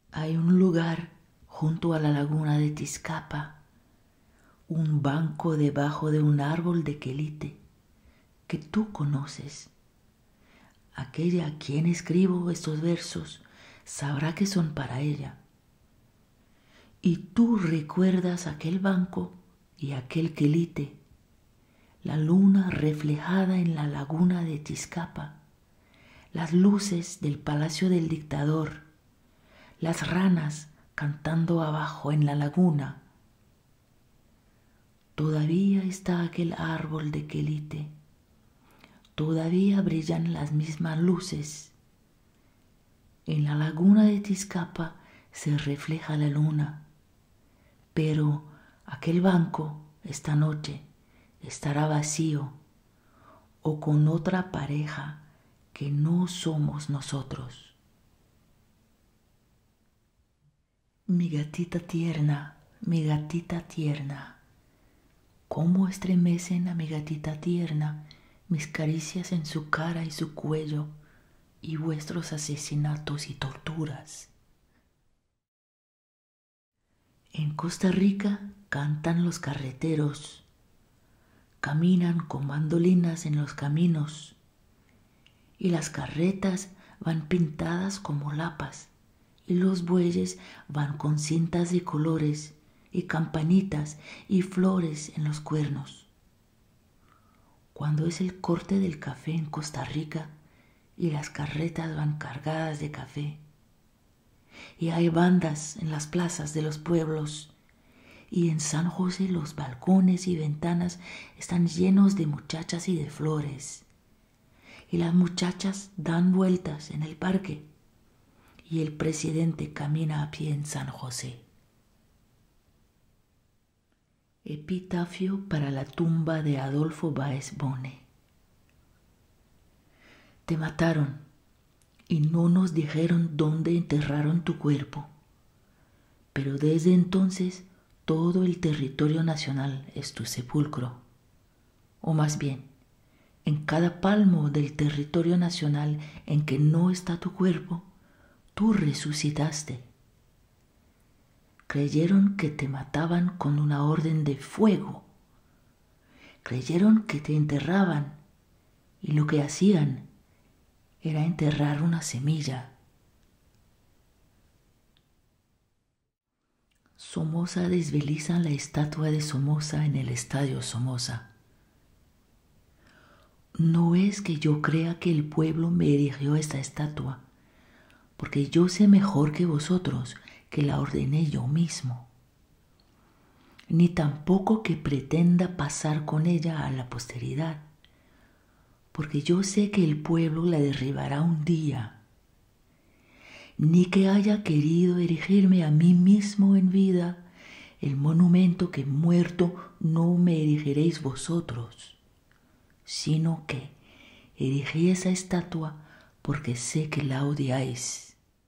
Hay un lugar junto a la laguna de Tizcapa, un banco debajo de un árbol de quelite que tú conoces. Aquella a quien escribo estos versos sabrá que son para ella. Y tú recuerdas aquel banco y aquel quelite, la luna reflejada en la laguna de Tizcapa, las luces del palacio del dictador, las ranas cantando abajo en la laguna. Todavía está aquel árbol de quelite, todavía brillan las mismas luces. En la laguna de Tizcapa se refleja la luna, pero aquel banco esta noche estará vacío o con otra pareja que no somos nosotros. Mi gatita tierna, cómo estremecen a mi gatita tierna mis caricias en su cara y su cuello y vuestros asesinatos y torturas. En Costa Rica cantan los carreteros, caminan con mandolinas en los caminos y las carretas van pintadas como lapas y los bueyes van con cintas de colores y campanitas y flores en los cuernos. Cuando es el corte del café en Costa Rica y las carretas van cargadas de café y hay bandas en las plazas de los pueblos y en San José los balcones y ventanas están llenos de muchachas y de flores y las muchachas dan vueltas en el parque y el presidente camina a pie en San José. Epitafio para la tumba de Adolfo Báez Bone. Te mataron y no nos dijeron dónde enterraron tu cuerpo, pero desde entonces todo el territorio nacional es tu sepulcro, o más bien, en cada palmo del territorio nacional en que no está tu cuerpo, tú resucitaste. Creyeron que te mataban con una orden de fuego. Creyeron que te enterraban y lo que hacían era enterrar una semilla. Somoza desveliza la estatua de Somoza en el estadio Somoza. No es que yo crea que el pueblo me erigió esta estatua, porque yo sé mejor que vosotros que la ordené yo mismo, ni tampoco que pretenda pasar con ella a la posteridad, porque yo sé que el pueblo la derribará un día, ni que haya querido erigirme a mí mismo en vida el monumento que muerto no me erigiréis vosotros, sino que erigí esa estatua porque sé que la odiáis.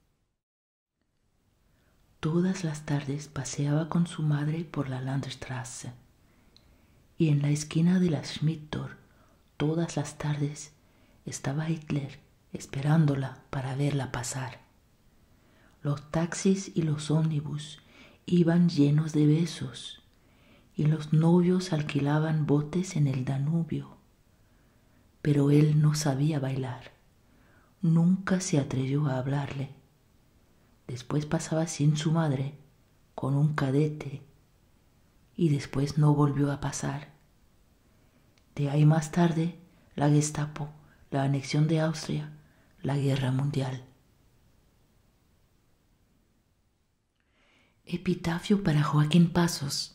Todas las tardes paseaba con su madre por la Landstrasse y en la esquina de la Schmidtor todas las tardes estaba Hitler esperándola para verla pasar. Los taxis y los ómnibus iban llenos de besos y los novios alquilaban botes en el Danubio, pero él no sabía bailar, nunca se atrevió a hablarle. Después pasaba sin su madre, con un cadete, y después no volvió a pasar. De ahí más tarde, la Gestapo, la anexión de Austria, la guerra mundial. Epitafio para Joaquín Pasos.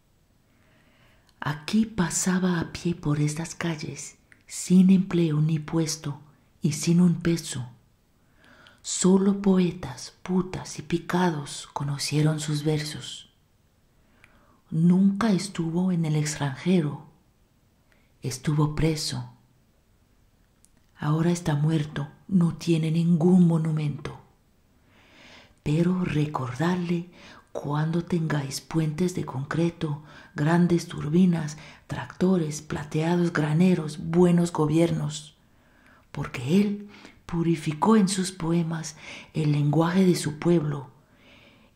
Aquí pasaba a pie por estas calles, sin empleo ni puesto y sin un peso. Solo poetas, putas y picados conocieron sus versos. Nunca estuvo en el extranjero, estuvo preso. Ahora está muerto, no tiene ningún monumento. Pero recordadle cuando tengáis puentes de concreto, grandes turbinas, tractores, plateados graneros, buenos gobiernos, porque él purificó en sus poemas el lenguaje de su pueblo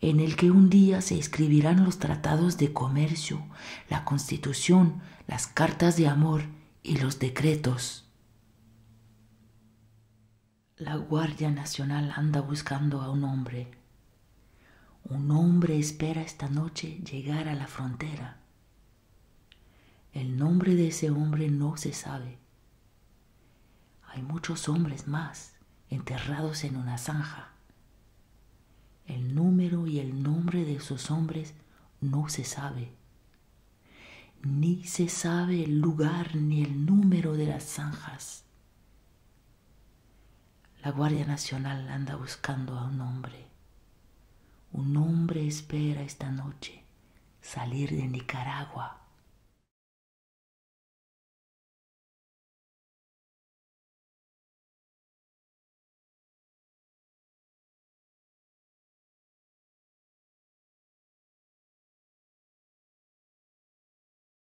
en el que un día se escribirán los tratados de comercio, la Constitución, las cartas de amor y los decretos. La Guardia Nacional anda buscando a un hombre. Un hombre espera esta noche llegar a la frontera. El nombre de ese hombre no se sabe. Hay muchos hombres más enterrados en una zanja. El número y el nombre de esos hombres no se sabe. Ni se sabe el lugar ni el número de las zanjas. La Guardia Nacional anda buscando a un hombre. Un hombre espera esta noche salir de Nicaragua.